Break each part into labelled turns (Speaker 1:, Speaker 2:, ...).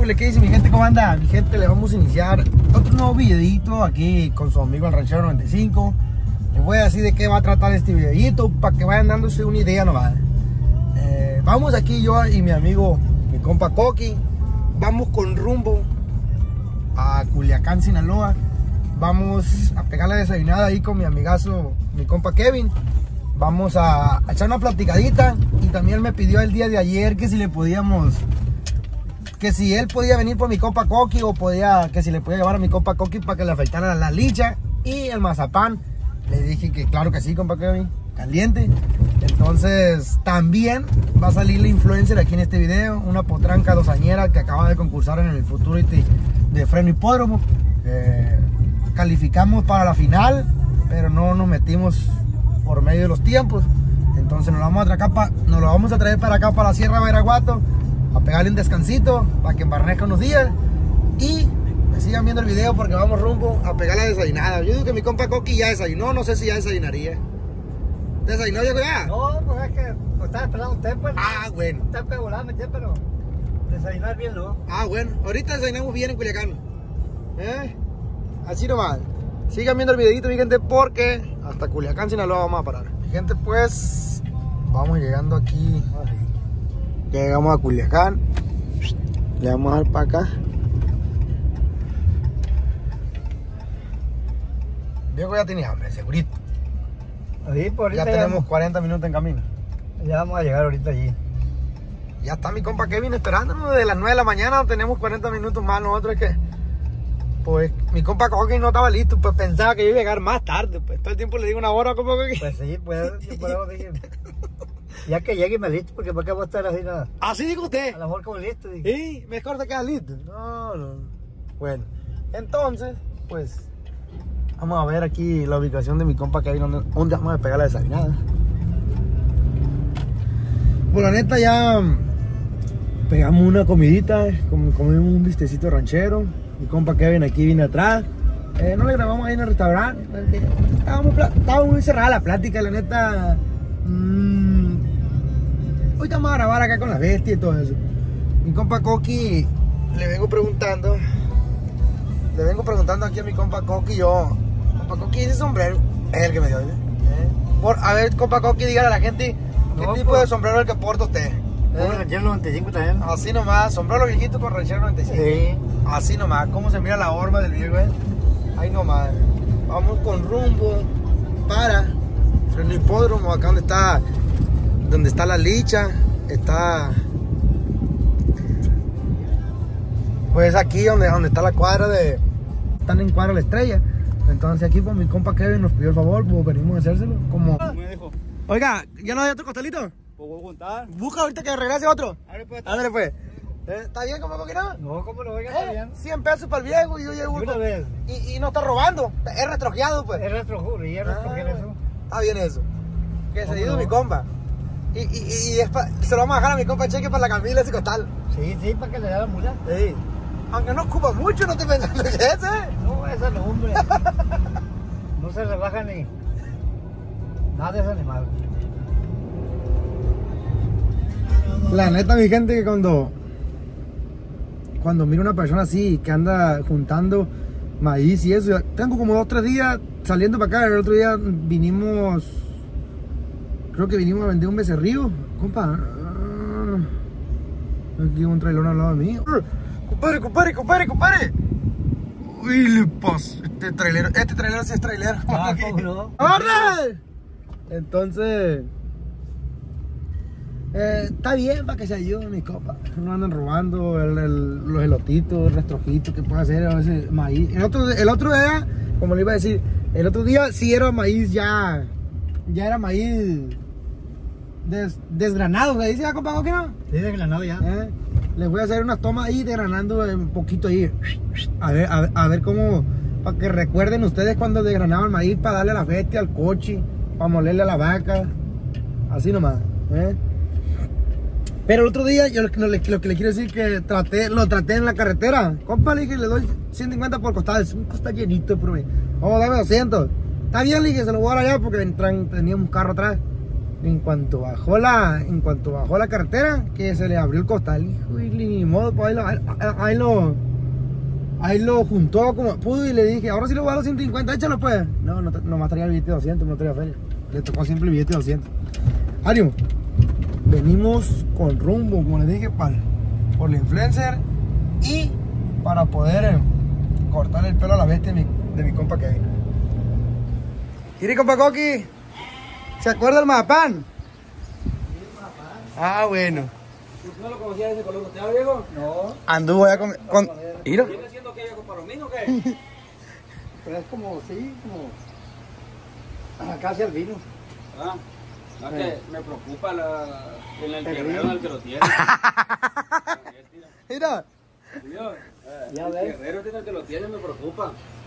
Speaker 1: Chule, ¿qué dice mi gente? ¿Cómo anda? Mi gente, le vamos a iniciar otro nuevo videito aquí con su amigo el Ranchero 95. Les voy a decir de qué va a tratar este videito para que vayan dándose una idea nomás. Vamos aquí yo y mi amigo, mi compa Coqui. Vamos con rumbo a Culiacán, Sinaloa. Vamos a pegar la desayunada ahí con mi amigazo, mi compa Kevin. Vamos a echar una platicadita. Y también me pidió el día de ayer que si le podíamos, que si él podía venir por mi compa Coqui o que si le podía llevar a mi compa Coqui para que le afectara la licha y el mazapán. Le dije que claro que sí, compa Kevin, caliente. Entonces también va a salir la influencer aquí en este video, una potranca dosañera que acaba de concursar en el Futurity de Freno Hipódromo. Calificamos para la final, pero no nos metimos por medio de los tiempos. Entonces nos lo vamos a traer para acá, para la Sierra de Veraguato, a pegarle un descansito para que embarnezca unos días y me sigan viendo el video porque vamos rumbo a pegar la desayunada. Yo digo que mi compa Coqui ya desayunó, no sé si ya desayunaría. ¿Desayunó, Diego, ya?
Speaker 2: No, pues es que estaba esperando usted, pues.
Speaker 1: Ah, bueno.
Speaker 2: Usted puede volar, pero desayunar bien, ¿no?
Speaker 1: Ah, bueno, ahorita desayunamos bien en Culiacán. Así nomás. Sigan viendo el videito, mi gente, porque hasta Culiacán, Sinaloa vamos a parar. Mi gente, pues, vamos llegando aquí. Ya llegamos a Culiacán. Le vamos a dar para acá. Diego ya tenía hambre, segurito.
Speaker 2: Sí, por
Speaker 1: Ya tenemos 40 minutos en camino.
Speaker 2: Ya vamos a llegar ahorita allí.
Speaker 1: Ya está mi compa Kevin esperándonos desde las 9 de la mañana. Tenemos 40 minutos más. Nosotros es que, pues, mi compa Coqui no estaba listo. Pues pensaba que iba a llegar más tarde. Pues todo el tiempo le digo una hora, compa Coqui.
Speaker 2: Pues sí, pues dije. Ya que llegue me listo, porque ¿para qué voy a estar así nada?
Speaker 1: Así dijo usted.
Speaker 2: A lo mejor como listo, dije.
Speaker 1: Sí, mejor te quedas listo. No. Bueno, entonces, pues, vamos a ver aquí la ubicación de mi compa Kevin, donde vamos a pegar la desayunada. Pues la neta ya pegamos una comidita, comimos un bistecito ranchero. Mi compa Kevin aquí viene atrás. No le grabamos ahí en el restaurante. Estaba muy cerrada la plática, la neta. Hoy vamos a grabar acá con la bestia y todo eso. Mi compa Coqui, le vengo preguntando aquí a mi compa Coqui, compa Coqui, ese sombrero es el que me dio, a ver, compa Coqui, dígale a la gente qué tipo de sombrero es el que porta usted.
Speaker 2: ¿Un Ranchero 95 también?
Speaker 1: Así nomás, sombrero viejito con Ranchero 95.
Speaker 2: Sí.
Speaker 1: Así nomás, cómo se mira la horma del viejo, ahí nomás. Vamos con rumbo para Freno Hipódromo, acá donde está la licha, pues aquí donde está la cuadra están en cuadra la estrella. Entonces aquí pues mi compa Kevin nos pidió el favor, pues venimos a hacérselo como.
Speaker 2: Me dijo.
Speaker 1: Oiga, ¿ya no hay otro costalito?
Speaker 2: Pues voy a juntar.
Speaker 1: Busca ahorita que regrese otro.
Speaker 2: Ándale
Speaker 1: pues. ¿Está bien, compa Coqui, no?
Speaker 2: No, ¿cómo lo oiga? Está bien.
Speaker 1: 100 pesos para el viejo y yo llevo
Speaker 2: Una vez.
Speaker 1: y no está robando, es retrojeado pues.
Speaker 2: Es retrojuro y es retrojeado eso.
Speaker 1: Está bien eso. Que se dio
Speaker 2: no?
Speaker 1: mi compa. Y se lo vamos a dejar a mi compa Cheque para la Camila ese costal.
Speaker 2: Sí, para que le dé la mula.
Speaker 1: Sí. Aunque no ocupa mucho, no estoy pensando que ese.
Speaker 2: No, eso no, hombre. No se rebaja ni nada de ese animal.
Speaker 1: La neta, mi gente, que cuando miro una persona así que anda juntando maíz y eso, tengo como 2 o 3 días saliendo para acá. El otro día creo que vinimos a vender un becerrillo, compa. Aquí un trailón al lado de mí. Compadre. Uy, le paso. Este trailero sí es trailero.
Speaker 2: Ah, ¿cómo no?
Speaker 1: ¡Órale! Entonces, está bien para que se ayuden mis copas. No andan robando los elotitos, el restrojito que puede hacer a veces maíz. El otro día, como le iba a decir, el otro día sí era maíz ya era maíz desgranado, ¿se dice, compa Coqui, no?
Speaker 2: Sí, desgranado ya.
Speaker 1: Les voy a hacer unas tomas ahí desgranando un poquito ahí. A ver cómo, para que recuerden ustedes cuando desgranaban maíz para darle a la bestia, al coche, para molerle a la vaca. Así nomás. Pero el otro día, yo lo que le quiero decir que lo traté en la carretera. Compa, le dije, le doy 150 por costal. Es un costal llenito, por mí. Vamos a darme 200. Está bien, le dije, se lo voy a dar allá porque teníamos un carro atrás. En cuanto bajó la carretera, que se le abrió el costal, hijo, y ni modo, pues ahí lo juntó como pudo y le dije, ahora sí le voy a dar los 150, échalo pues. No, nomás traía el billete de 200, no traía feria. Le tocó siempre el billete de 200. Ánimo, venimos con rumbo, como les dije, por la influencer y para poder cortar el pelo a la bestia de mi compa Kevin. ¿Quiere, compa Coqui? ¿Se acuerda del Mazapán? Ah, bueno.
Speaker 2: ¿No lo conocía ese color? ¿Usted, Diego? No.
Speaker 1: Anduvo ya con... ¿Iro?
Speaker 2: ¿Viene siendo que con palomino o qué?
Speaker 3: Pero es como, sí, como casi al vino.
Speaker 2: Ah, no, que me preocupa el terreno en el que lo tiene.
Speaker 1: Mira.
Speaker 2: Ya ves. El guerrero tiene el que lo tiene, me preocupa.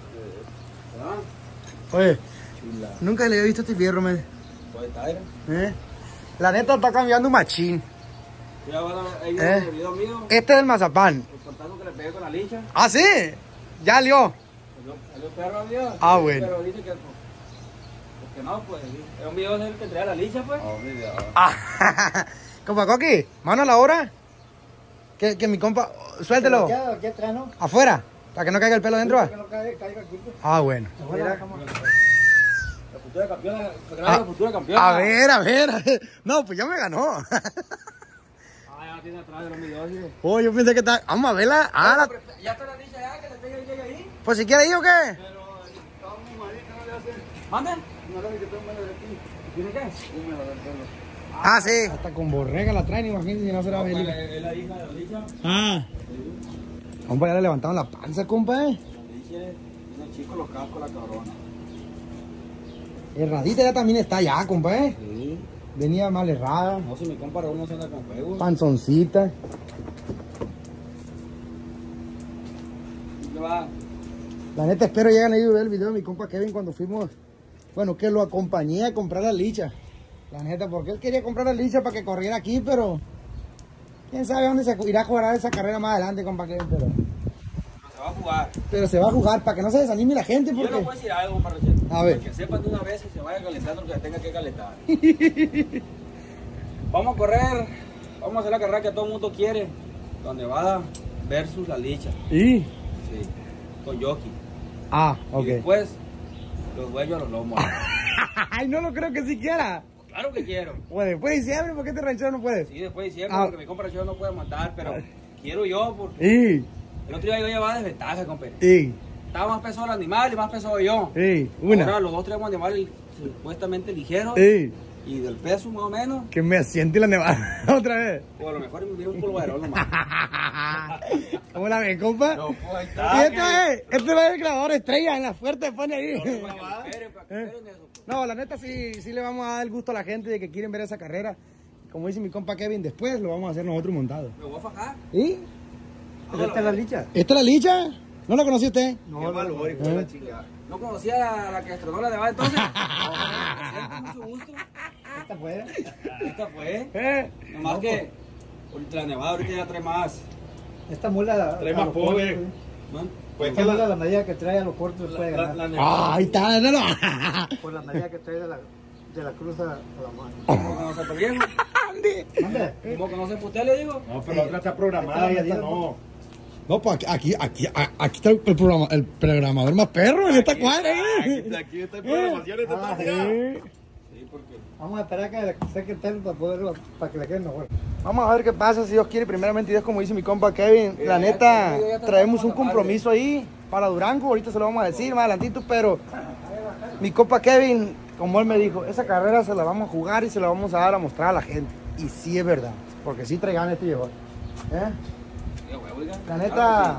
Speaker 1: Oye,
Speaker 2: Chula.
Speaker 1: nunca le he visto este fierro, me.
Speaker 2: Pues Tyra.
Speaker 1: La neta está cambiando un machín.
Speaker 2: Ya van a ver el video mío.
Speaker 1: Este es el mazapán.
Speaker 2: El portazo que le pegué con la licha.
Speaker 1: ¿Ah, sí? Ya lió.
Speaker 2: El perro amigo.
Speaker 1: Ah, bueno.
Speaker 2: Pero dice que porque no, pues. Es un video que trae la licha, pues.
Speaker 1: Ah. Compa Coqui, mano a la hora. Que mi compa, suéltelo.
Speaker 3: Aquí atrás, ¿no?
Speaker 1: Afuera, para que no caiga el pelo dentro.
Speaker 3: Que no caiga aquí.
Speaker 1: Ah, bueno.
Speaker 3: Mira, cómo.
Speaker 2: La futura campeona. La futura campeona.
Speaker 1: A ver. No, pues ya me ganó.
Speaker 2: Ya tiene atrás de los videos. ¿Sí?
Speaker 1: Oh, yo pensé que está. Vamos a verla.
Speaker 2: Ya está la licha ya, que le pegue ahí.
Speaker 1: Pues si quiere ir o qué.
Speaker 2: Pero estamos marica, no le hacen. ¿Mande? No le que tengo menos de aquí. ¿Tiene qué? Sí, me va a dar pelo.
Speaker 1: Ah, sí. Hasta con borrega la traen, imagínate si no será
Speaker 2: Felipe. Es la hija de la licha.
Speaker 1: Ah. Compa, ya le levantaron la panza, compa.
Speaker 2: La licha tiene chicos los cascos, la cabrona.
Speaker 1: Erradita ya también está ya, compa,
Speaker 2: Sí.
Speaker 1: Venía mal errada.
Speaker 2: No, si mi compa Raúl no se anda con juegos.
Speaker 1: Panzoncita.
Speaker 2: ¿Qué va?
Speaker 1: La neta, espero llegan ahí a ver el video de mi compa Kevin cuando fuimos. Bueno, que lo acompañé a comprar la licha. La neta, porque él quería comprar la licha para que corriera aquí, pero quién sabe dónde se irá a jugar esa carrera más adelante, compa Kevin, pero
Speaker 2: Se va a jugar.
Speaker 1: pero se va a jugar para que no se desanime la gente,
Speaker 2: Yo le
Speaker 1: porque
Speaker 2: voy a decir algo, compa Rochelle.
Speaker 1: A ver.
Speaker 2: Para que sepan de una vez y se vaya calentando lo que tenga que calentar. Vamos a correr. Vamos a hacer la carrera que todo el mundo quiere. Donde va versus la licha.
Speaker 1: ¿Y?
Speaker 2: Sí. Con jockey.
Speaker 1: Ah,
Speaker 2: Y
Speaker 1: ok.
Speaker 2: después, los dueños a los lomos.
Speaker 1: Ay, no lo creo que siquiera.
Speaker 2: Claro que quiero.
Speaker 1: Bueno, después de diciembre, ¿por qué este ranchero no puede?
Speaker 2: Sí, después de diciembre,
Speaker 1: Ah.
Speaker 2: porque mi compa Rochelle no puede matar, pero quiero yo, porque
Speaker 1: Y,
Speaker 2: el otro día yo llevaba desventaja, compa.
Speaker 1: y,
Speaker 2: Estaba más pesado el animal y más pesado yo.
Speaker 1: y,
Speaker 2: Ahora
Speaker 1: una.
Speaker 2: los dos tenemos animales supuestamente ligeros
Speaker 1: Y,
Speaker 2: y del peso más o menos.
Speaker 1: que me asiente la nevada otra vez.
Speaker 2: O a lo mejor me dio un polvarón nomás.
Speaker 1: ¿Cómo la ven, compa?
Speaker 2: No, pues ahí
Speaker 1: Y
Speaker 2: está.
Speaker 1: este es el grabador estrella en la fuerte, pone ahí.
Speaker 2: Para que esperen eso.
Speaker 1: No, la neta sí le vamos a dar el gusto a la gente de que quieren ver esa carrera. Como dice mi compa Kevin, después lo vamos a hacer nosotros montados.
Speaker 2: Me voy a fajar.
Speaker 1: ¿Y?
Speaker 3: ¿Esta es la licha?
Speaker 1: ¿Esta es la licha? ¿No la conoció usted?
Speaker 2: No, valor, hijo de la chingada. No conocía a la que estrenó la de va entonces. No, mucho gusto.
Speaker 3: ¿Esta fue?
Speaker 2: Esta fue. Nomás
Speaker 3: No,
Speaker 2: que ahorita la nevada ahorita ya trae más.
Speaker 3: Esta mula...
Speaker 4: Trae
Speaker 3: a
Speaker 4: más
Speaker 3: los
Speaker 4: poder.
Speaker 3: cortos,
Speaker 4: Pues
Speaker 3: Esta
Speaker 4: que
Speaker 3: mula, la medida que trae a los cortos puede ganar.
Speaker 1: Ah, ahí está, no.
Speaker 3: Por la medida que trae de la cruz a la mano.
Speaker 2: ¿Cómo conoce a viejo?
Speaker 3: ¿Dónde?
Speaker 2: ¿Cómo conoce a usted, le digo?
Speaker 4: No, pero la otra está programada y esta no.
Speaker 1: No, pues aquí está el programador más perro en esta cuadra.
Speaker 4: Aquí está el programación, esta está allá.
Speaker 2: Sí, porque.
Speaker 3: Vamos a esperar que seque el termo para que le quede mejor.
Speaker 1: Vamos a ver qué pasa, si Dios quiere, primeramente Dios, como dice mi compa Kevin. La neta, traemos un compromiso ahí para Durango, ahorita se lo vamos a decir más adelantito, pero mi compa Kevin, como él me dijo, esa carrera se la vamos a jugar y se la vamos a dar a mostrar a la gente. Y sí es verdad, porque sí trae ganas este viejo. La neta,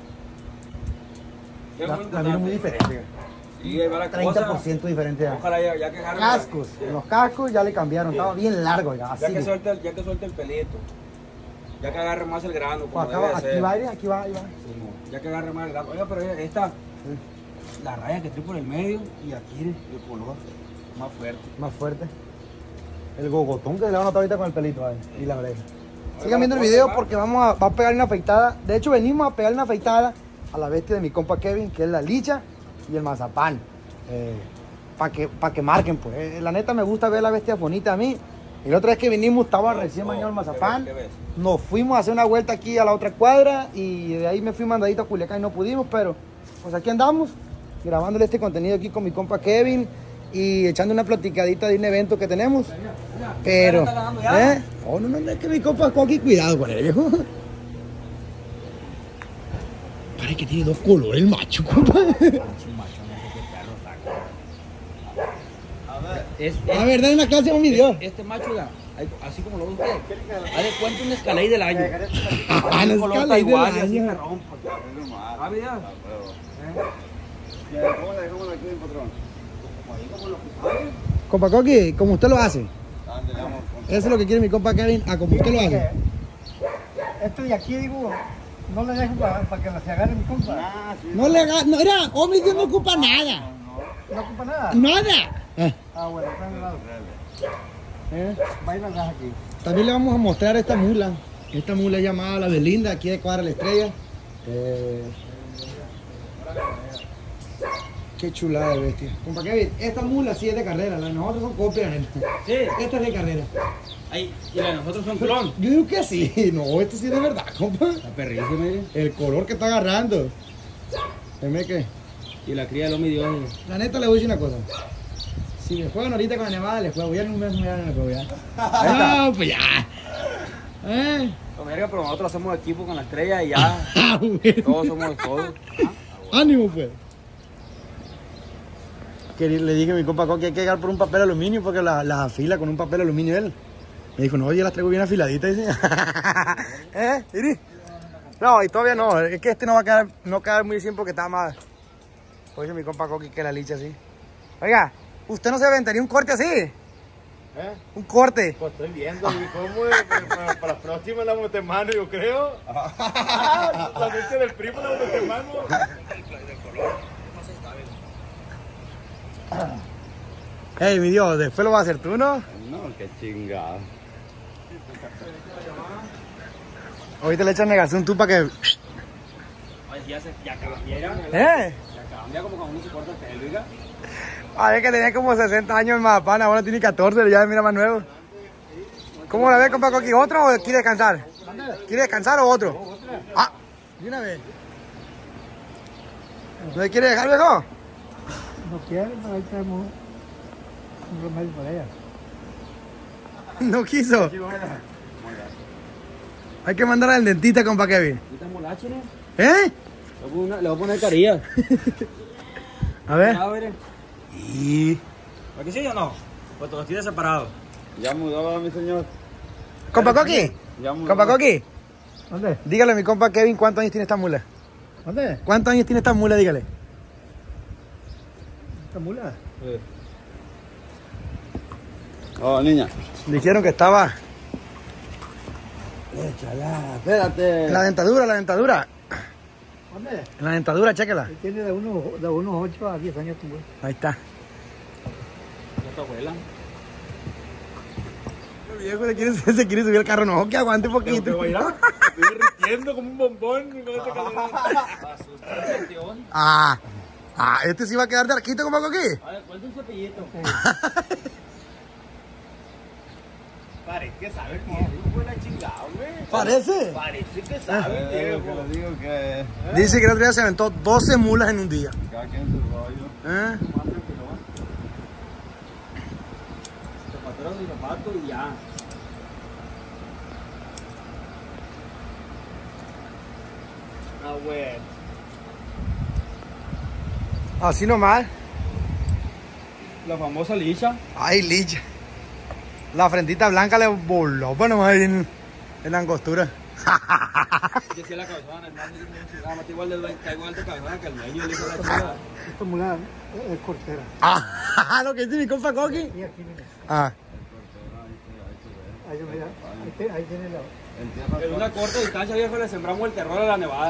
Speaker 1: la miro muy diferente.
Speaker 2: Sí, ahí va la cosa.
Speaker 1: 30% diferente. Ya.
Speaker 2: Ojalá ya que agarre.
Speaker 1: Cascos, los cascos ya le cambiaron, estaba bien largo ya, así.
Speaker 2: Ya que suelte el pelito. Ya que agarre más el grano. Como
Speaker 1: Acá
Speaker 2: debe
Speaker 1: va,
Speaker 2: ser.
Speaker 1: aquí va aire, aquí va, ahí va.
Speaker 2: Sí, ya que agarre más el grano. Oiga, pero esta, la raya que trae por el medio y aquí el color más fuerte.
Speaker 1: Más fuerte. El gogotón que le van a notar ahorita con el pelito ahí, y la oreja. Sigan viendo el video porque va a pegar una afeitada. De hecho, venimos a pegar una afeitada a la bestia de mi compa Kevin, que es la licha y el mazapán. pa que marquen, pues. La neta me gusta ver la bestia bonita a mí. Y la otra vez que vinimos estaba recién bañado el mazapán. Nos fuimos a hacer una vuelta aquí a la otra cuadra y de ahí me fui mandadito a Culiacán y no pudimos, pero pues aquí andamos grabándole este contenido aquí con mi compa Kevin y echando una platicadita de un evento que tenemos. Pero, oh, no, es que mi compa Coqui, cuidado con él, viejo. Parece que tiene dos colores el macho, compa. A ver, dale una clase a un video.
Speaker 2: Este macho, así como lo ve usted, haz de cuenta un escalade del año.
Speaker 1: El escalade del año.
Speaker 2: Así me rompo. ¿Ah, video?
Speaker 4: ¿Cómo la dejamos aquí, patrón?
Speaker 1: Compa Coqui, como usted lo hace. Eso es lo que quiere mi compa Kevin, como usted lo hace.
Speaker 3: Esto de aquí, digo, no le dejo para que se agarre mi compa.
Speaker 1: No le haga, no, era, hombre, Dios no ocupa nada.
Speaker 3: ¿No ocupa nada?
Speaker 1: Nada.
Speaker 3: Bueno, está en lado. Va a ir a aquí.
Speaker 1: También le vamos a mostrar esta mula. Esta mula es llamada la Belinda, aquí de Cuadra La Estrella. Qué chulada de bestia. Compa Kevin, esta mula sí es de carrera, las de nosotros son copias.
Speaker 2: Sí.
Speaker 1: Esta es de carrera.
Speaker 2: Ay, y la de nosotros son clon.
Speaker 1: Yo digo que sí, no, esto sí es de verdad, compa.
Speaker 2: La perrísima, mire.
Speaker 1: El color que está agarrando. Dime qué.
Speaker 2: Y la cría de los Dios.
Speaker 1: La neta le voy a decir una cosa. Si me juegan ahorita con la nevada, les juego. Ya en un mes me dan el juego ya. No, pues ya.
Speaker 2: Verga, pero nosotros hacemos equipo con la estrella y ya. Todos somos todos.
Speaker 1: Ánimo, pues. Que le dije a mi compa que hay que llegar por un papel aluminio porque las afila con un papel aluminio él. Me dijo, no, yo las traigo bien afiladitas. Dice. Iri. No, y todavía no. Es que este no va a quedar muy bien porque está más. Oye, mi compa Coqui que la licha así. Oiga, ¿usted no se aventaría un corte así? Un corte.
Speaker 4: Pues estoy viendo, ¿cómo es? Para la próxima la mano, yo creo. La noche del primo la mano.
Speaker 1: Ey, mi Dios, después lo vas a hacer tú, ¿no?
Speaker 4: No, qué chingada.
Speaker 1: Ahorita le echan negación tú para que...
Speaker 2: Ay, ya cambia. Ya cambia como cuando uno se corta el pelo, ¿verdad?
Speaker 1: Ay, es que tenía como 60 años más, pana, ahora tiene 14, ya mira más nuevo. ¿Cómo la ves, compa Coqui? ¿Otro o quiere descansar? ¿Quiere descansar o otro? Ah, de una vez. ¿No le quiere dejar, viejo?
Speaker 3: No quiere, pero ahí tenemos un remedio para ella.
Speaker 1: No quiso. Hay que mandar al dentista, compa Kevin.
Speaker 2: ¿Estás molacho, no?
Speaker 1: ¿Eh?
Speaker 2: Le voy a poner carilla.
Speaker 1: A ver.
Speaker 2: A ver.
Speaker 1: Y...
Speaker 2: ¿Para qué sí o no? Pues todos estoy separados.
Speaker 4: Ya mudó, mi señor.
Speaker 1: ¿Compa Coqui?
Speaker 4: Ya mudó.
Speaker 1: ¿Compa Coqui?
Speaker 3: ¿Dónde?
Speaker 1: Dígale a mi compa Kevin cuántos años tiene esta mula.
Speaker 3: ¿Dónde?
Speaker 1: ¿Cuántos años tiene esta mula? Dígale.
Speaker 3: ¿Esta mula?
Speaker 4: Oh, niña.
Speaker 1: Dijeron que estaba...
Speaker 4: Échala, espérate.
Speaker 1: La dentadura.
Speaker 3: ¿Dónde?
Speaker 1: La dentadura, chéquela.
Speaker 3: Tiene de unos 8 a 10 años tu mula.
Speaker 1: Ahí está.
Speaker 2: ¿Ya tu abuela?
Speaker 1: El viejo se quiere subir al carro, no, que aguante un poquito.
Speaker 4: Estoy derritiendo como un bombón.
Speaker 1: Este sí va a quedar de arquito, compa Coqui.
Speaker 2: A ver, ¿cuál es un cepillito?
Speaker 4: Parece que sabe que es buena chingada, güey.
Speaker 1: ¿Parece?
Speaker 4: Parece que sabe, viejo. Que le digo que...
Speaker 1: Dice que el otro día se aventó 12 mulas en un día.
Speaker 4: Cada quien su rollo.
Speaker 2: Zapatero y zapato y ya.
Speaker 4: Güey.
Speaker 1: Así nomás.
Speaker 2: La famosa licha.
Speaker 1: Ay, licha. La frentita blanca le voló, pues nomás ahí en la angostura.
Speaker 2: Yo decía la cabezona, hermano, está igual de cabezona que el medio, le dijo la chica.
Speaker 3: Esta mula es cortera.
Speaker 1: Lo que dice mi compa Coqui.
Speaker 3: Y aquí, mira. Ahí tiene la...
Speaker 2: En una corta distancia, viejo, le sembramos el terror a la nevada.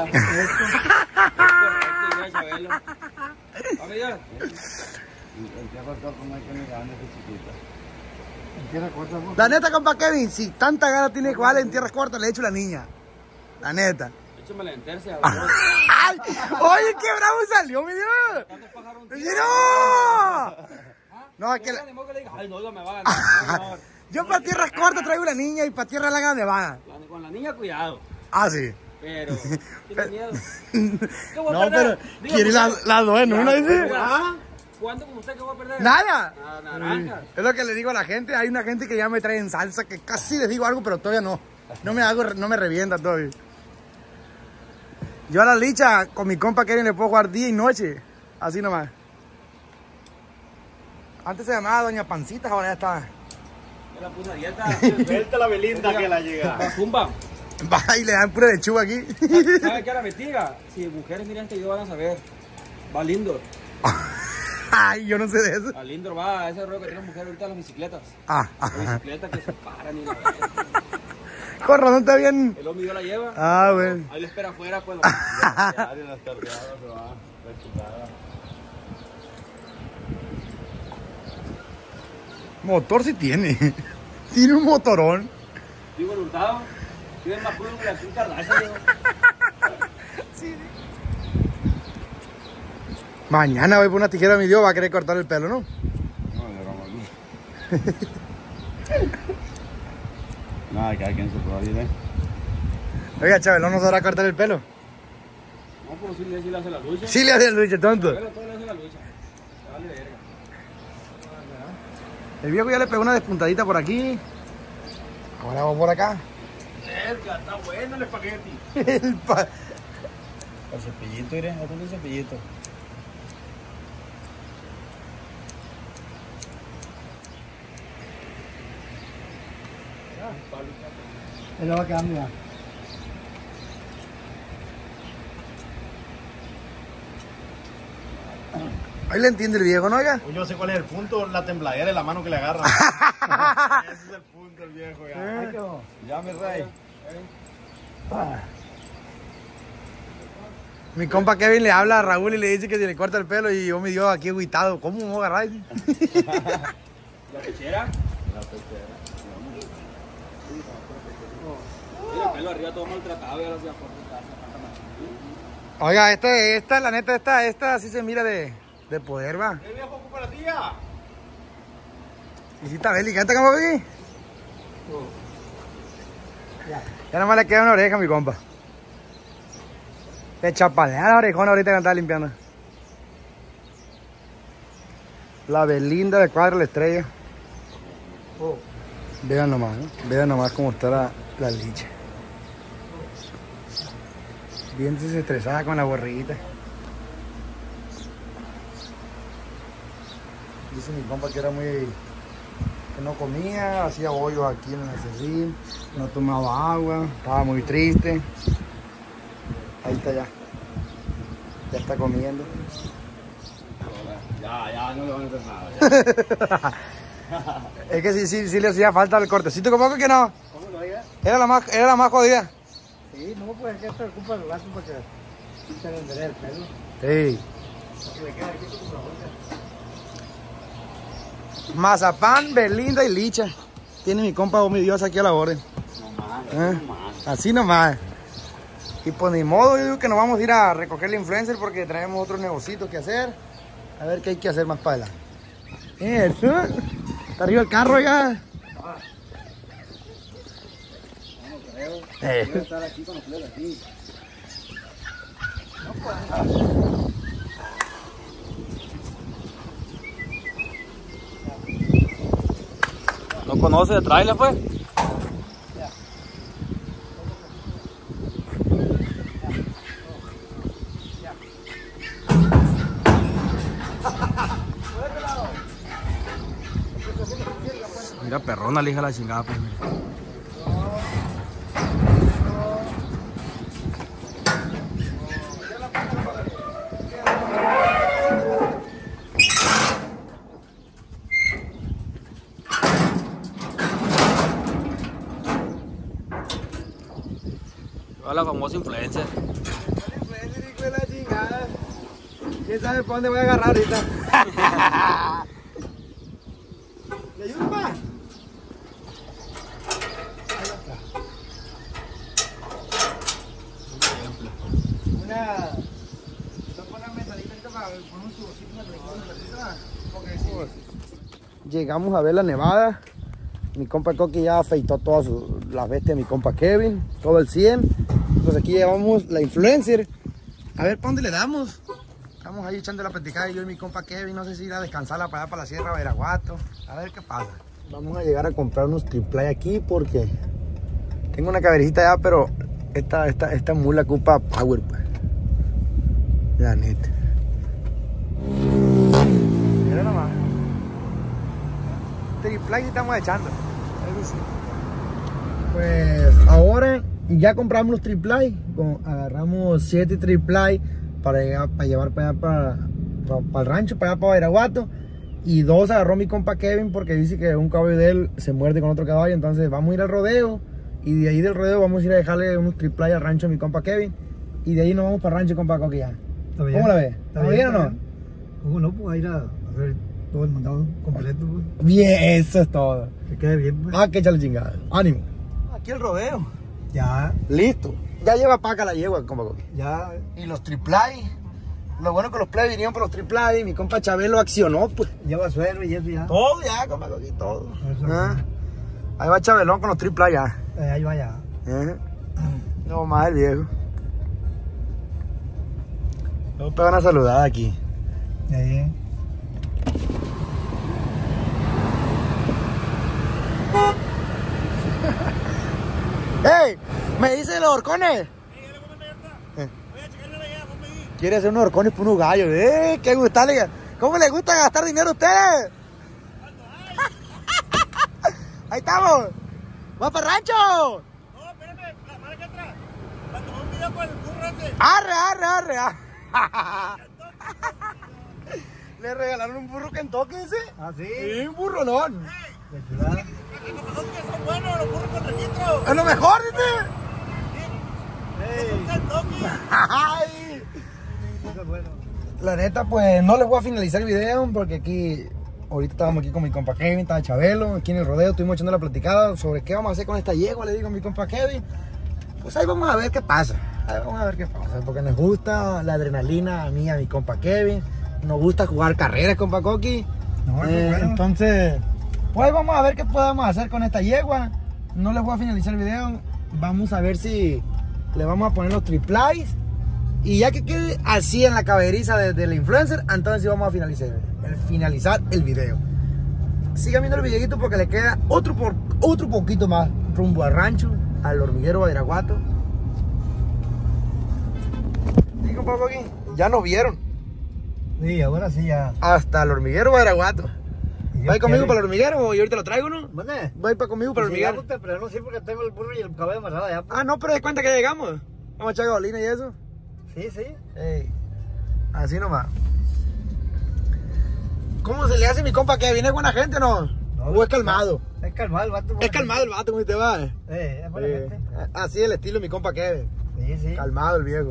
Speaker 1: La neta, compa Kevin, si tanta gana tiene que vale en tierras cortas, le echo la niña. La neta.
Speaker 2: Échamela en tercia.
Speaker 1: ¡Ay! ¡Oye, qué bravo salió, mi Dios! ¡No! No, es que...
Speaker 2: Ni modo que le diga, ay, no, me va a ganar.
Speaker 1: Yo para tierras cortas traigo una niña y para tierras largas me van.
Speaker 2: Con la niña, cuidado.
Speaker 1: Ah, sí.
Speaker 2: Pero, tiene miedo.
Speaker 1: No, pero quiere las dos en una, dice.
Speaker 2: ¿Cuánto con usted que voy a perder?
Speaker 1: Nada.
Speaker 2: Naranjas.
Speaker 1: Es lo que le digo a la gente. Hay una gente que ya me trae en salsa que casi les digo algo, pero todavía no. No me revienta todavía. Yo a la licha con mi compa Kevin le puedo jugar día y noche. Así nomás. Antes se llamaba Doña Pancitas, ahora ya está.
Speaker 2: Yo la puse a dieta.
Speaker 4: Vete la Belinda que la llega.
Speaker 2: Zumba.
Speaker 1: Va y le dan pura lechuga aquí.
Speaker 2: ¿Sabe qué era mentira? Si mujeres miran este video van a saber. Va Lindor.
Speaker 1: Ay, yo no sé de eso.
Speaker 2: A Lindor va a ese rollo que tienen mujeres ahorita en las bicicletas.
Speaker 1: Ah,
Speaker 2: Las bicicletas que se paran y la
Speaker 1: con razón está bien.
Speaker 2: el hombre la lleva.
Speaker 1: Ah, bueno.
Speaker 2: Ahí le espera afuera, pues.
Speaker 4: Diario en las tardeadas se va. La chingada.
Speaker 1: Motor sí tiene. Tiene un motorón.
Speaker 2: Digo, el Hurtado. Tiene más culo que la Kim Kardashian, digo.
Speaker 1: Mañana voy por una tijera a mi Dios, va a querer cortar el pelo, ¿no?
Speaker 4: No, de broma. Nada, cada quien su propia vida.
Speaker 1: Oiga, Chabelón no sabrá cortar el pelo.
Speaker 2: No, pero sí le hace la lucha.
Speaker 1: Sí le hace el lucha, tonto.
Speaker 2: Pero todo le hace la lucha. Vale, verga.
Speaker 1: El viejo ya le pegó una despuntadita por aquí. Ahora vamos por acá.
Speaker 2: Verga, está bueno el espagueti.
Speaker 1: El
Speaker 2: cepillito, iré, no tengo el cepillito.
Speaker 3: Él lo va quedando ya.
Speaker 1: Ahí le entiende el viejo, ¿no, oiga?
Speaker 4: Yo sé cuál es el punto, la tembladera de la mano que le agarra. Ese es el punto, el viejo. Ya,
Speaker 2: Ya, mi rey.
Speaker 1: Mi compa Kevin le habla a Raúl y le dice que se le corta el pelo y yo me dio aquí agüitado. ¿Cómo me voy a agarrar?
Speaker 2: ¿La pechera? La pechera. Mira, el pelo arriba todo maltratado y ahora se aporta.
Speaker 1: Oiga, esta, la neta, esta sí se mira de poder, va.
Speaker 4: ¿Qué viejo ocupa la tía?
Speaker 1: ¿Y si está bélica esta como aquí? Ya nomás le queda una oreja a mi compa. Le chapalea la orejona ahorita que estaba limpiando. La Belinda de Cuadra la Estrella. Vean nomás, ¿no? Vean nomás cómo está la licha. Bien desestresada con la borriguita. Dice mi compa que era muy... que no comía, hacía hoyos aquí en el cerrín, no tomaba agua, estaba muy triste. Ahí está ya. Ya está comiendo.
Speaker 2: Ya, no le van a hacer nada.
Speaker 1: Es que sí le hacía falta el cortecito, como que no.
Speaker 3: ¿Cómo lo diga?
Speaker 1: Era la más jodida.
Speaker 3: Sí, no, pues es que esto ocupa el brazo para que se le enderece el pelo.
Speaker 1: Sí.
Speaker 3: Para que le quede aquí como la bolsa.
Speaker 1: Mazapán, Belinda y licha. Tiene mi compa o mi Dios aquí a la orden. Así nomás. Y pues ni modo, yo digo que nos vamos a ir a recoger la influencer porque traemos otros negocios que hacer. A ver qué hay que hacer más para adelante. Eso. Está arriba el carro ya.
Speaker 2: Voy a estar aquí con los pelos aquí. ¿No conoce de trailer, pues? Mira, perrona, le hija la chingada, pues. La famosa influencer.
Speaker 1: Influencer, hijo de la chingada. ¿Quién sabe para dónde voy a agarrar ahorita? ¿Le ayudo, pa? Una... ¿No ponen metalita para poner un subocito, una película, porque sí. llegamos a ver la nevada. Mi compa Coqui ya afeitó todas las bestias de mi compa Kevin, todo el 100. Entonces aquí llevamos la influencer. A ver, ¿para dónde le damos? Estamos ahí echando la platicada yo y mi compa Kevin. No sé si ir a descansarla para allá para la Sierra Veraguato. A ver qué pasa. Vamos a llegar a comprar unos triplay aquí porque tengo una caberita ya, pero esta mula ocupa power, pues. La neta. Mira nomás. Triplay estamos echando. Eso sí. Pues ahora ya compramos los triplay. Agarramos 7 triplay para llevar para allá para el rancho, para allá para Veraguato. Y 2 agarró mi compa Kevin porque dice que un caballo de él se muerde con otro caballo. Entonces vamos a ir al rodeo. Y de ahí del rodeo vamos a ir a dejarle unos triplay al rancho a mi compa Kevin. Y de ahí nos vamos para el rancho, compa Coqui ya. ¿Cómo la ves? ¿Está bien o no?
Speaker 3: ¿Cómo no? Pues a ir a hacer todo el mandado completo, pues.
Speaker 1: Bien, eso es todo.
Speaker 3: Que quede bien, pues.
Speaker 1: Ah, que echarle chingada. Ánimo. Aquí el rodeo.
Speaker 3: Ya,
Speaker 1: Listo. Ya lleva paca la yegua, compa Coqui.
Speaker 3: ya.
Speaker 1: Y los triplay. Lo bueno que los play vinieron por los triplay. Mi compa Chabelo accionó, pues.
Speaker 3: Lleva suero y eso ya.
Speaker 1: Todo ya, compa Coqui, todo.
Speaker 3: Eso,
Speaker 1: Ah. Ahí va Chabelón con los triplay ya.
Speaker 3: ahí va ya.
Speaker 1: No más el viejo. Nos pegan una saludada aquí.
Speaker 3: Ahí.
Speaker 1: ¡Ey! ¿Me dicen los horcones? Quiere hacer unos horcones por unos gallos. ¡Qué gustarle! ¿Cómo les gusta gastar dinero a ustedes? Ahí estamos. ¿Va para el rancho?
Speaker 4: No, espérame, para acá atrás. Para tomar un video con el burro ese.
Speaker 1: Arre. Le regalaron un burro Kentucky ese.
Speaker 3: Ah, sí.
Speaker 1: Sí, un burronón.
Speaker 3: De ciudad.
Speaker 4: Los que son buenos, los burros con registro.
Speaker 1: Es lo mejor, dice.
Speaker 4: Es un Kentucky.
Speaker 1: Ay.
Speaker 3: Eso es bueno.
Speaker 1: La neta, pues no les voy a finalizar el video porque aquí, ahorita estábamos aquí con mi compa Kevin, estaba Chabelo, aquí en el rodeo, estuvimos echando la platicada sobre qué vamos a hacer con esta yegua, le digo a mi compa Kevin. Pues ahí vamos a ver qué pasa, porque nos gusta la adrenalina a mí y a mi compa Kevin, nos gusta jugar carreras, compa Coqui.
Speaker 3: No, eso es bueno.
Speaker 1: Entonces, pues vamos a ver qué podemos hacer con esta yegua. No les voy a finalizar el video, vamos a ver si le vamos a poner los triplays. Y ya que quede así en la caberiza de la influencer, entonces sí vamos a finalizar el video. Sigan viendo el videito porque le queda otro poquito más rumbo al rancho, al hormiguero Badiraguato. ¿Sí, compa Coqui? Ya nos vieron.
Speaker 3: Sí, ahora sí ya.
Speaker 1: Hasta el hormiguero Badiraguato.
Speaker 3: Y
Speaker 1: ¿Va
Speaker 3: yo
Speaker 1: conmigo
Speaker 3: quiero-
Speaker 1: para el hormiguero y ahorita lo traigo, no?
Speaker 3: ¿Mande?
Speaker 1: ¿Va conmigo para el
Speaker 3: Sí,
Speaker 1: hormiguero?
Speaker 3: ya, pero no sé porque tengo el burro y el caballo amarrado allá. Pues.
Speaker 1: Ah, no, pero de cuenta que ya llegamos. Vamos a echar gasolina y eso.
Speaker 3: Sí, sí.
Speaker 1: Ey, así nomás. ¿Cómo se le hace mi compa que viene buena gente o no?
Speaker 3: No,
Speaker 1: ¿O es calmado?
Speaker 3: Es calmado el vato.
Speaker 1: Es calmado el vato, como te va.
Speaker 3: Es buena gente.
Speaker 1: Así el estilo de mi compa Kevin.
Speaker 3: Sí, sí.
Speaker 1: Calmado el viejo.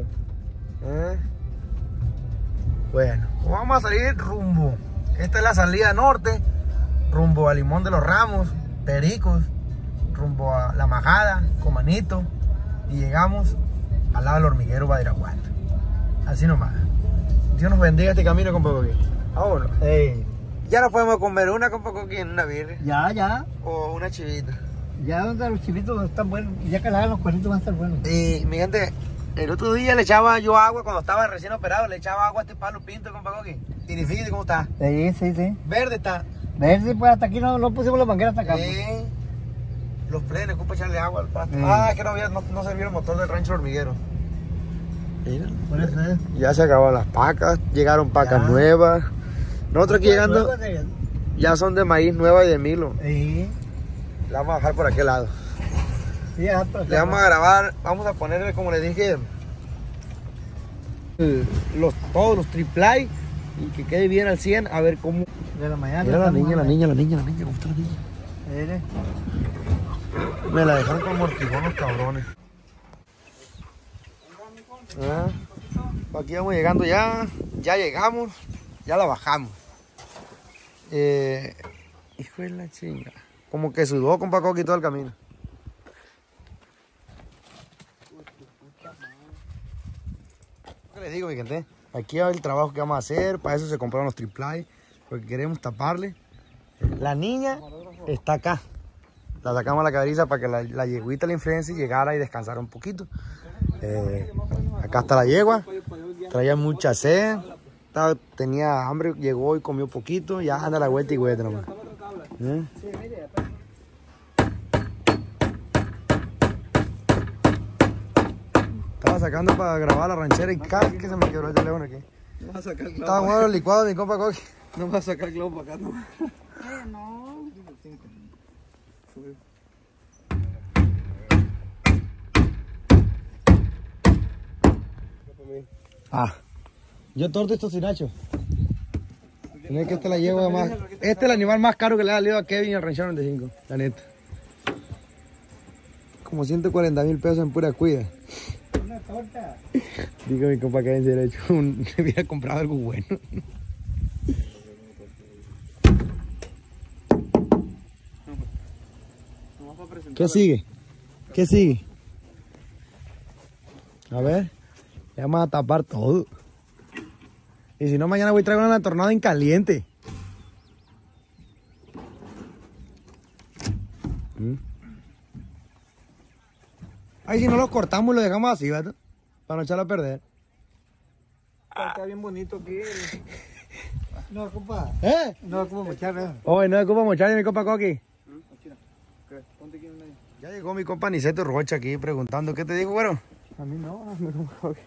Speaker 1: Bueno, pues vamos a salir rumbo. Esta es la salida norte. Rumbo a Limón de los Ramos, Pericos. Rumbo a La Majada, Comanito. Y llegamos al lado del hormiguero Badiraguato. Así nomás. Dios nos bendiga este camino, compa Coqui. Vámonos.
Speaker 3: Ey.
Speaker 1: Ya no podemos comer una, compa Coqui, en una birria.
Speaker 3: Ya.
Speaker 1: O una chivita.
Speaker 3: Ya donde los chivitos están buenos. Y ya que la hagan los cuernitos van a estar buenos.
Speaker 1: Y mi gente, el otro día le echaba yo agua cuando estaba recién operado. Le echaba agua a este palo pinto, compa Coqui. Y fíjate cómo está.
Speaker 3: Sí.
Speaker 1: Verde está.
Speaker 3: Ver si pues hasta aquí no pusimos la manguera hasta acá. pues.
Speaker 1: Los plenes, compa, echarle agua al pasto.
Speaker 3: Sí.
Speaker 1: Ah, es que no servía el motor del rancho hormiguero. Mira.
Speaker 3: Por eso es.
Speaker 1: Ya se acabaron las pacas, llegaron pacas
Speaker 3: Ya.
Speaker 1: nuevas. Nosotros aquí llegando
Speaker 3: Luego de-
Speaker 1: ya son de maíz nueva y de milo.
Speaker 3: Sí.
Speaker 1: La vamos a dejar por aquel lado.
Speaker 3: Sí, ya, pero
Speaker 1: Le vamos a grabar, vamos a ponerle, como les dije, todos los triplay y que quede bien al 100, a ver cómo.
Speaker 3: de la mañana.
Speaker 1: Mira la
Speaker 3: estamos-
Speaker 1: niña, ¿cómo está la niña?
Speaker 3: Mire.
Speaker 1: Me la dejaron con mortijón los cabrones. Aquí vamos llegando ya llegamos, ya la bajamos. Hijo de la chinga. Como que sudó, compa Coqui, todo el camino. ¿Qué les digo, mi gente? Aquí va el trabajo que vamos a hacer, para eso se compraron los triplay, porque queremos taparle La niña está acá. La sacamos a la caberiza para que la yeguita, la influencia, llegara y descansara un poquito. Acá está la yegua. Traía mucha sed. Tenía hambre, llegó y comió poquito. Ya anda la vuelta y vuelta nomás. Estaba sacando para grabar la ranchera y casi que se me quebró el teléfono aquí.
Speaker 2: No vas a sacar clavo.
Speaker 1: Estaba jugando los licuados, mi compa Coqui.
Speaker 2: No vas a sacar clavo para acá, no.
Speaker 5: No.
Speaker 1: Yo torto estos sinachos. Tiene que esta la llevo más. Este es el animal más caro que le ha salido a Kevin y al ranchero 95, la neta. Como 140,000 pesos en pura cuida.
Speaker 3: Una torta.
Speaker 1: Digo mi compa Kevin se le ha hecho le hubiera comprado algo bueno. ¿Qué sigue? ¿Qué sigue? A ver, le vamos a tapar todo. Y si no, mañana voy a traer una tornada en caliente. Ay, si no lo cortamos y lo dejamos así, ¿verdad? Para no echarlo a perder.
Speaker 2: Está bien bonito aquí.
Speaker 3: No, compa.
Speaker 1: ¿Eh?
Speaker 3: No, como mochar.
Speaker 1: Oye, no es culpa mochar mi compa Coqui.
Speaker 2: Ponte aquí en medio.
Speaker 1: Ya llegó mi compa Niceto Rocha aquí preguntando. ¿Qué te dijo, güero?
Speaker 2: A mí no, mi compa Coqui.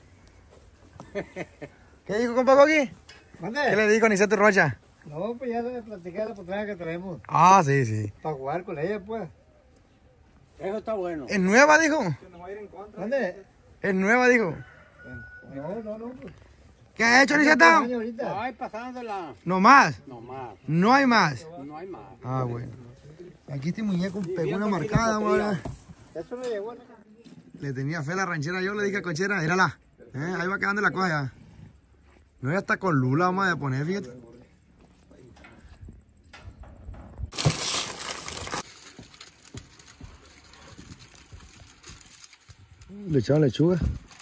Speaker 1: ¿Qué dijo, compa Coqui? ¿Qué
Speaker 3: ¿Mande?
Speaker 1: le dijo Niceto Rocha?
Speaker 3: No, pues ya le platicé la potrera que traemos.
Speaker 1: Ah, sí, sí.
Speaker 3: Para jugar con ella, pues.
Speaker 2: Eso está bueno.
Speaker 1: ¿Es nueva, dijo?
Speaker 2: No va a ir en contra.
Speaker 3: ¿Mande?
Speaker 1: Es nueva, dijo.
Speaker 3: No, pues.
Speaker 1: ¿Qué ha hecho, Niceto?
Speaker 3: Año ahorita.
Speaker 2: Ay, pasándola.
Speaker 1: No más.
Speaker 2: No más.
Speaker 1: No hay más.
Speaker 2: No hay más.
Speaker 1: Ah, bueno. Aquí este muñeco pegó una marcada, vamos.
Speaker 3: Eso le llegó.
Speaker 1: Le tenía fe a la ranchera, yo le dije a Conchera, érala. Ahí va quedando la cosa ya. No, ya está con lula, vamos a poner, fíjate. Le echaron lechuga.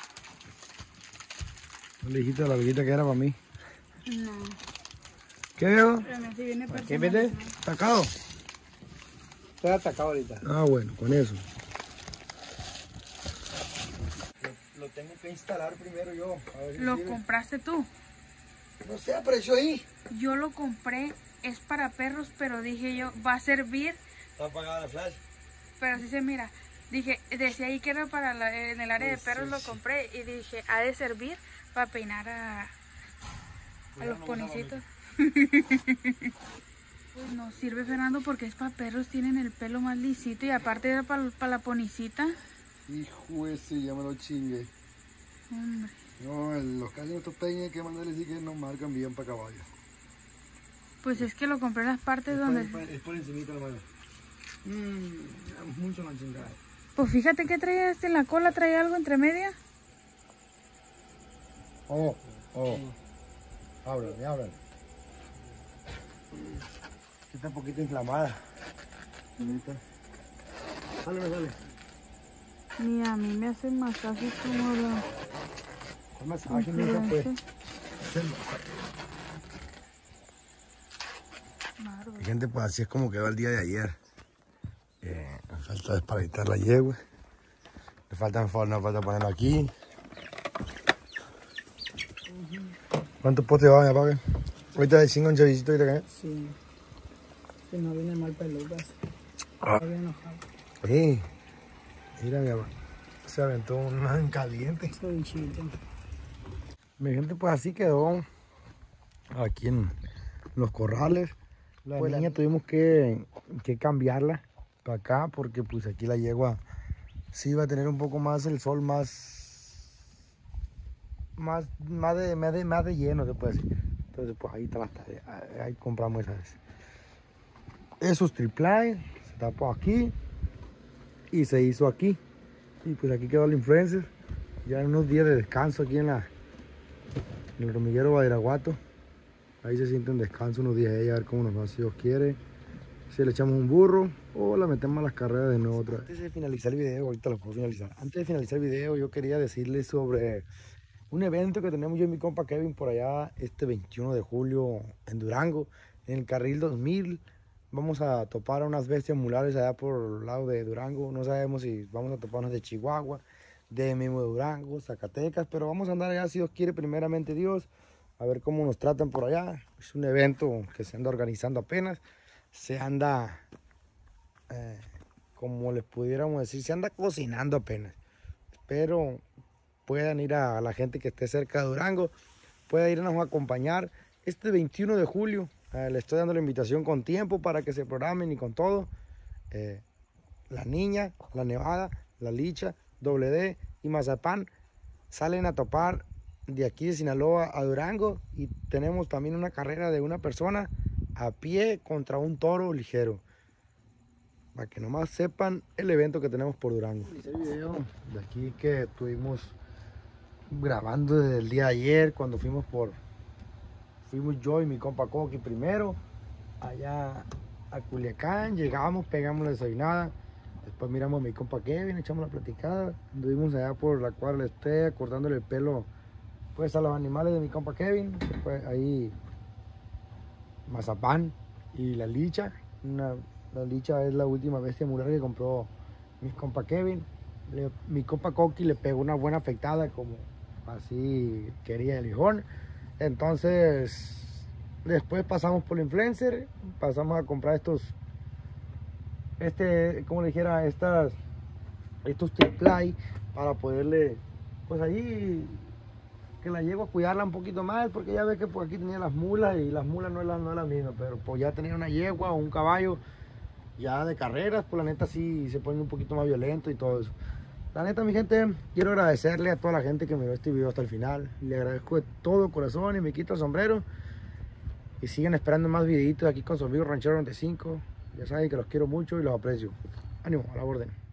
Speaker 1: No le dijiste a la viejita que era para mí.
Speaker 5: No.
Speaker 1: ¿Qué viejo?
Speaker 5: Pero me si viene
Speaker 3: ¿Qué vende?
Speaker 1: ¿Tacado?
Speaker 3: Estoy atacado ahorita.
Speaker 1: Ah, bueno, con eso.
Speaker 3: Lo tengo que instalar primero yo. A ver si
Speaker 5: ¿Lo
Speaker 3: sirve.
Speaker 5: compraste tú?
Speaker 3: No sé, apareció ahí.
Speaker 5: Yo lo compré, es para perros, pero dije yo, va a servir,
Speaker 1: ¿Está apagada la flash?
Speaker 5: pero así se mira. Dije, decía ahí que era para en el área de perros, lo compré y dije, ha de servir para peinar a los ponicitos. Pues no sirve, Fernando, porque es para perros, tienen el pelo más lisito y aparte era para la ponicita.
Speaker 3: Hijo ese, ya me lo chingue.
Speaker 5: Hombre.
Speaker 3: No, los calles de estos peñas hay que mandarles decir que no marcan bien para caballos.
Speaker 5: Pues es que lo compré en las partes donde...
Speaker 3: Es por encimita, hermano. Mucho la chingada.
Speaker 5: Pues fíjate que traía en la cola, traía algo entre media.
Speaker 3: Oh. Ábrale.
Speaker 1: Está un poquito inflamada.
Speaker 3: Sale.
Speaker 5: Ni a mí me hacen masajes como la...
Speaker 1: ¿Qué masaje, mija, pues?
Speaker 5: Bárbaro.
Speaker 1: Gente, pues así es como quedó el día de ayer. Me falta desparasitar la yegua. Le falta ponerlo aquí. ¿Cuántos postes va, mi papá? Ahorita de 5 un chavisito ahorita acá.
Speaker 5: Sí. Que no viene mal peludas.
Speaker 1: Ah.
Speaker 5: Está bien enojado.
Speaker 1: Sí. Mira, mi papá. Se aventó una en caliente.
Speaker 5: Soy chito.
Speaker 1: Mi gente, pues así quedó aquí en los corrales. La niña tuvimos que cambiarla para acá porque pues aquí la yegua sí va a tener un poco más el sol más de lleno, se puede decir. Entonces pues ahí está ahí compramos esos triple, se tapó aquí y se hizo aquí. Y pues aquí quedó el influencer. Ya en unos días de descanso aquí en el hormiguero Badiraguato. Ahí se siente un descanso unos días ella, a ver cómo nos va, si Dios quiere. Si le echamos un burro o la metemos a las carreras de nuevo otra vez. Antes de finalizar el video, ahorita lo puedo finalizar. Antes de finalizar el video, yo quería decirles sobre un evento que tenemos yo y mi compa Kevin por allá este 21 de julio en Durango, en el carril 2000, Vamos a topar a unas bestias mulares allá por el lado de Durango. No sabemos si vamos a toparnos de Chihuahua, de mismo Durango, Zacatecas, pero vamos a andar allá si Dios quiere, primeramente Dios, a ver cómo nos tratan por allá. Es un evento que se anda organizando apenas, se anda, como les pudiéramos decir, se anda cocinando apenas. Espero puedan ir a la gente que esté cerca de Durango, pueda irnos a acompañar este 21 de julio. Le estoy dando la invitación con tiempo para que se programen y con todo. La Niña, la Nevada, la Licha, Doble D y Mazapán salen a topar de aquí de Sinaloa a Durango, y tenemos también una carrera de una persona a pie contra un toro ligero, para que nomás sepan el evento que tenemos por Durango. Hice el video de aquí que estuvimos grabando desde el día de ayer, cuando fuimos yo y mi compa Coqui primero allá a Culiacán. Llegamos, pegamos la desayunada, después miramos a mi compa Kevin, echamos la platicada, anduvimos allá por la cuadra del Estea cortándole el pelo pues a los animales de mi compa Kevin. Después ahí Mazapán y la Licha. La Licha es la última bestia mular que compró mi compa Kevin. Mi compa Coqui le pegó una buena afectada, como así quería el hijón. Entonces después pasamos por el influencer, pasamos a comprar estos como le dijera, estos triplay para poderle, pues ahí que la llevo a cuidarla un poquito más, porque ya ve que por aquí tenía las mulas y las mulas no es la misma, pero pues ya tenía una yegua o un caballo ya de carreras, pues la neta sí se pone un poquito más violento y todo eso. La neta, mi gente, quiero agradecerle a toda la gente que miró este video hasta el final. Le agradezco de todo corazón y me quito el sombrero. Y siguen esperando más videitos aquí con su amigo Ranchero 95. Ya saben que los quiero mucho y los aprecio. Ánimo, a la orden.